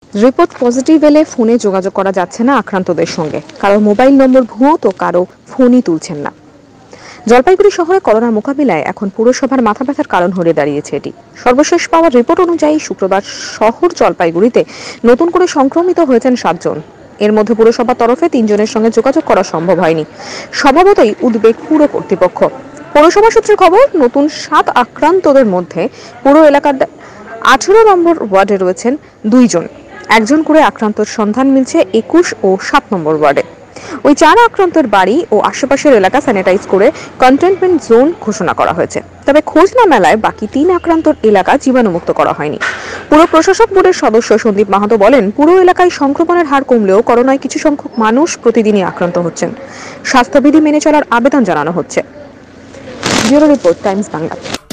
Report positive এলে ফোনে যোগাযোগ করা যাচ্ছে না আক্রান্তদের সঙ্গে। কারো মোবাইল নম্বর ভুয়ো তো কারো ফোনই তুলছেন না। জলপাইগুড়ি শহরে করোনা মোকাবিলায় এখন পুরসভার মাথা ব্যথার কারণ হয়ে দাঁড়িয়েছে এটি। সর্বশেষ পাওয়া রিপোর্ট অনুযায়ী শুক্রবার শহর জলপাইগুড়িতে নতুন করে সংক্রমিত হয়েছেন 7 জন। এর মধ্যে পুরসভার তরফে 3 জনের সঙ্গে যোগাযোগ করা সম্ভব হয়নি। স্বভাবতই উদ্বেগ পুর কর্তৃপক্ষ। পৌরসভা সূত্রে খবর, নতুন 7 আক্রান্তদের মধ্যে পুরো এলাকার 18 নম্বর ওয়ার্ডে রয়েছেন 2 জন। একজন করে আক্রান্তর সন্ধান মিলছে 21 ও 7 নম্বর ওয়ার্ডে। ওই 4 আক্রান্তের বাড়ি ও আশেপাশের এলাকা স্যানিটাইজ করে কন্টেইনমেন্ট জোন ঘোষণা করা হয়েছে। তবে খোঁজ না মেলায় বাকি 3 আক্রান্তর এলাকা জীবাণুমুক্ত করা হয়নি। পুরো প্রশাসক বোর্ডের সদস্য সন্দীপ মাহাতো বলেন, পুরো এলাকায় সংক্রমণের হার কমলেও করোনায় কিছু সংখ্যক মানুষ প্রতিদিনই আক্রান্ত হচ্ছেন। স্বাস্থ্যবিধি মেনে চলার আবেদন জানানো হচ্ছে। Bureau report, Times Bangla.